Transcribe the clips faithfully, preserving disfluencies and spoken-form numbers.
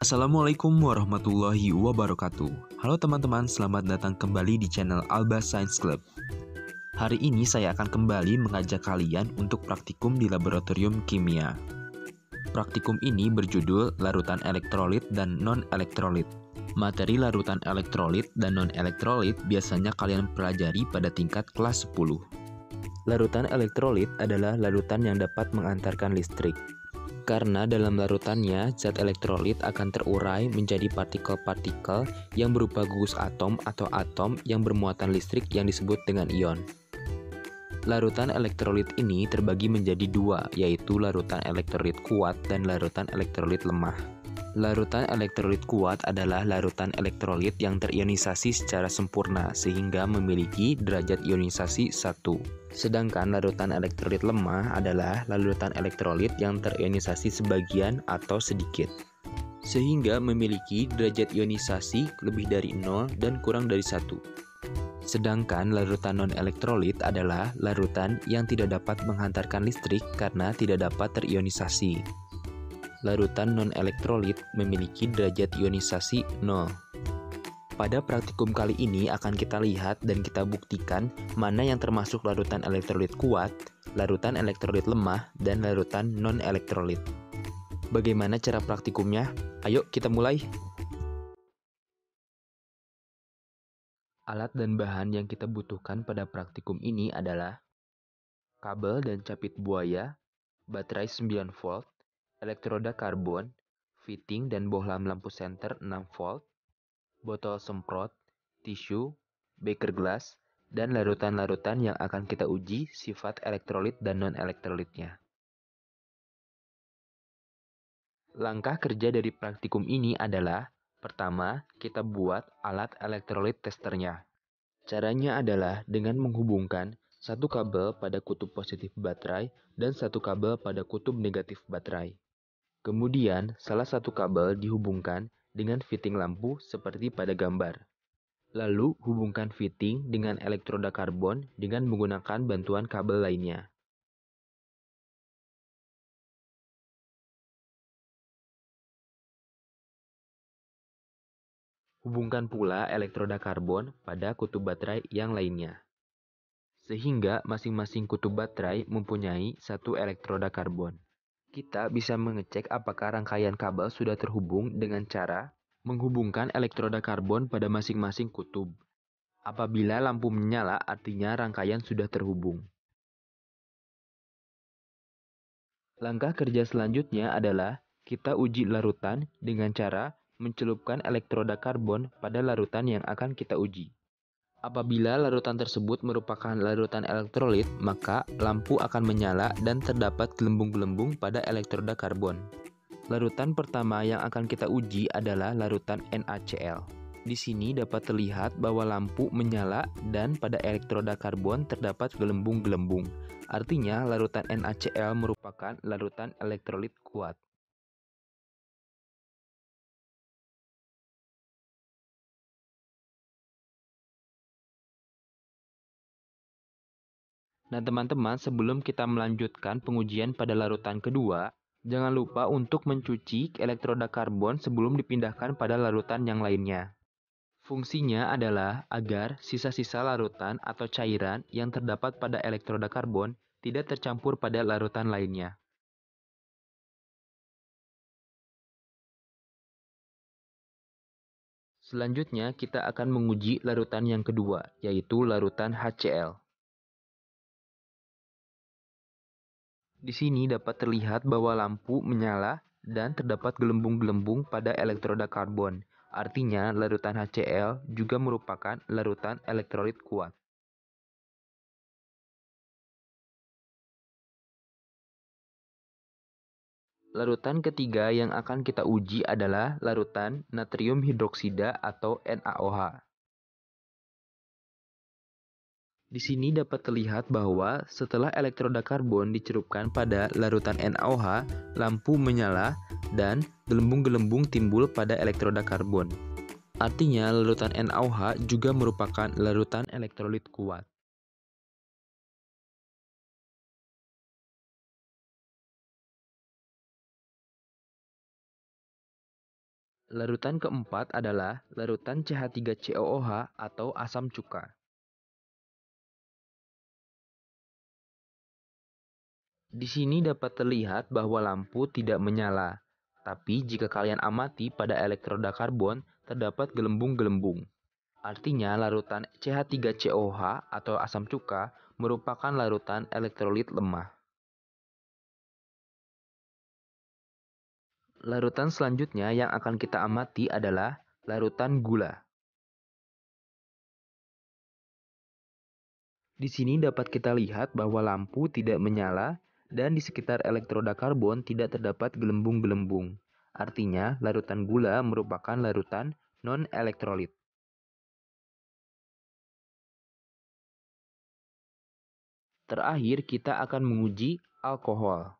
Assalamualaikum warahmatullahi wabarakatuh. Halo teman-teman, selamat datang kembali di channel Alba Science Club. Hari ini saya akan kembali mengajak kalian untuk praktikum di laboratorium kimia. Praktikum ini berjudul larutan elektrolit dan non-elektrolit. Materi larutan elektrolit dan non-elektrolit biasanya kalian pelajari pada tingkat kelas sepuluh. Larutan elektrolit adalah larutan yang dapat mengantarkan listrik. Karena dalam larutannya, zat elektrolit akan terurai menjadi partikel-partikel yang berupa gugus atom atau atom yang bermuatan listrik yang disebut dengan ion. Larutan elektrolit ini terbagi menjadi dua, yaitu larutan elektrolit kuat dan larutan elektrolit lemah. Larutan elektrolit kuat adalah larutan elektrolit yang terionisasi secara sempurna sehingga memiliki derajat ionisasi satu. Sedangkan larutan elektrolit lemah adalah larutan elektrolit yang terionisasi sebagian atau sedikit, sehingga memiliki derajat ionisasi lebih dari nol dan kurang dari satu. Sedangkan larutan non-elektrolit adalah larutan yang tidak dapat menghantarkan listrik karena tidak dapat terionisasi. Larutan non-elektrolit memiliki derajat ionisasi nol. Pada praktikum kali ini akan kita lihat dan kita buktikan mana yang termasuk larutan elektrolit kuat, larutan elektrolit lemah, dan larutan non-elektrolit. Bagaimana cara praktikumnya? Ayo kita mulai! Alat dan bahan yang kita butuhkan pada praktikum ini adalah kabel dan capit buaya, baterai sembilan volt, elektroda karbon, fitting dan bohlam lampu senter enam volt, botol semprot, tisu, beker gelas, dan larutan-larutan yang akan kita uji sifat elektrolit dan non-elektrolitnya. Langkah kerja dari praktikum ini adalah, pertama, kita buat alat elektrolit testernya. Caranya adalah dengan menghubungkan satu kabel pada kutub positif baterai dan satu kabel pada kutub negatif baterai. Kemudian, salah satu kabel dihubungkan dengan fitting lampu seperti pada gambar. Lalu, hubungkan fitting dengan elektroda karbon dengan menggunakan bantuan kabel lainnya. Hubungkan pula elektroda karbon pada kutub baterai yang lainnya, sehingga masing-masing kutub baterai mempunyai satu elektroda karbon. Kita bisa mengecek apakah rangkaian kabel sudah terhubung dengan cara menghubungkan elektroda karbon pada masing-masing kutub. Apabila lampu menyala, artinya rangkaian sudah terhubung. Langkah kerja selanjutnya adalah kita uji larutan dengan cara mencelupkan elektroda karbon pada larutan yang akan kita uji. Apabila larutan tersebut merupakan larutan elektrolit, maka lampu akan menyala dan terdapat gelembung-gelembung pada elektroda karbon. Larutan pertama yang akan kita uji adalah larutan NaCl. Di sini dapat terlihat bahwa lampu menyala dan pada elektroda karbon terdapat gelembung-gelembung. Artinya larutan NaCl merupakan larutan elektrolit kuat. Nah teman-teman, sebelum kita melanjutkan pengujian pada larutan kedua, jangan lupa untuk mencuci elektroda karbon sebelum dipindahkan pada larutan yang lainnya. Fungsinya adalah agar sisa-sisa larutan atau cairan yang terdapat pada elektroda karbon tidak tercampur pada larutan lainnya. Selanjutnya, kita akan menguji larutan yang kedua, yaitu larutan HCl. Di sini dapat terlihat bahwa lampu menyala dan terdapat gelembung-gelembung pada elektroda karbon. Artinya, larutan HCl juga merupakan larutan elektrolit kuat. Larutan ketiga yang akan kita uji adalah larutan natrium hidroksida atau NaOH. Di sini dapat terlihat bahwa setelah elektroda karbon dicerupkan pada larutan NaOH, lampu menyala dan gelembung-gelembung timbul pada elektroda karbon. Artinya, larutan NaOH juga merupakan larutan elektrolit kuat. Larutan keempat adalah larutan C H tiga C O O H atau asam cuka. Di sini dapat terlihat bahwa lampu tidak menyala, tapi jika kalian amati pada elektroda karbon, terdapat gelembung-gelembung. Artinya larutan C H tiga C O O H atau asam cuka merupakan larutan elektrolit lemah. Larutan selanjutnya yang akan kita amati adalah larutan gula. Di sini dapat kita lihat bahwa lampu tidak menyala dan di sekitar elektroda karbon tidak terdapat gelembung-gelembung. Artinya, larutan gula merupakan larutan non-elektrolit. Terakhir, kita akan menguji alkohol.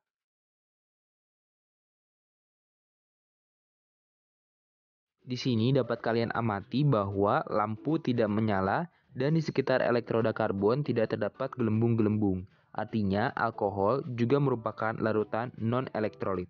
Di sini dapat kalian amati bahwa lampu tidak menyala dan di sekitar elektroda karbon tidak terdapat gelembung-gelembung. Artinya, alkohol juga merupakan larutan non-elektrolit.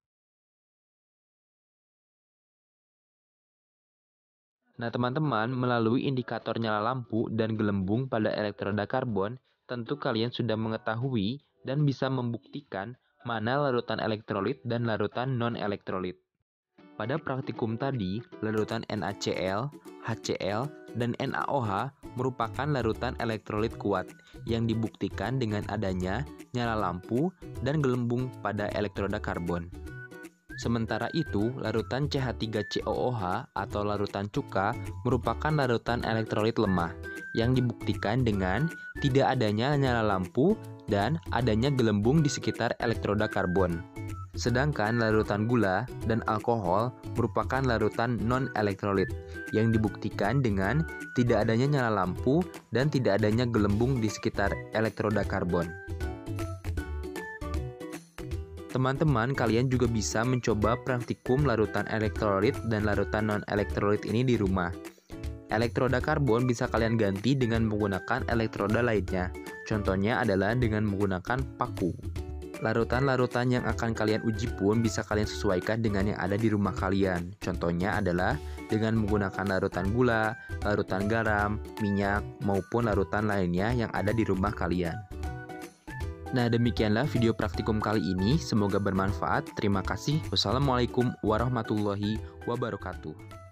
Nah, teman-teman, melalui indikator nyala lampu dan gelembung pada elektroda karbon, tentu kalian sudah mengetahui dan bisa membuktikan mana larutan elektrolit dan larutan non-elektrolit. Pada praktikum tadi, larutan NaCl, HCl, dan NaOH merupakan larutan elektrolit kuat yang dibuktikan dengan adanya nyala lampu dan gelembung pada elektroda karbon. Sementara itu, larutan C H tiga C O O H atau larutan cuka merupakan larutan elektrolit lemah yang dibuktikan dengan tidak adanya nyala lampu dan adanya gelembung di sekitar elektroda karbon. Sedangkan larutan gula dan alkohol merupakan larutan non-elektrolit yang dibuktikan dengan tidak adanya nyala lampu dan tidak adanya gelembung di sekitar elektroda karbon. Teman-teman, kalian juga bisa mencoba praktikum larutan elektrolit dan larutan non-elektrolit ini di rumah. Elektroda karbon bisa kalian ganti dengan menggunakan elektroda lainnya. Contohnya adalah dengan menggunakan paku. Larutan-larutan yang akan kalian uji pun bisa kalian sesuaikan dengan yang ada di rumah kalian. Contohnya adalah dengan menggunakan larutan gula, larutan garam, minyak, maupun larutan lainnya yang ada di rumah kalian. Nah, demikianlah video praktikum kali ini. Semoga bermanfaat. Terima kasih. Wassalamualaikum warahmatullahi wabarakatuh.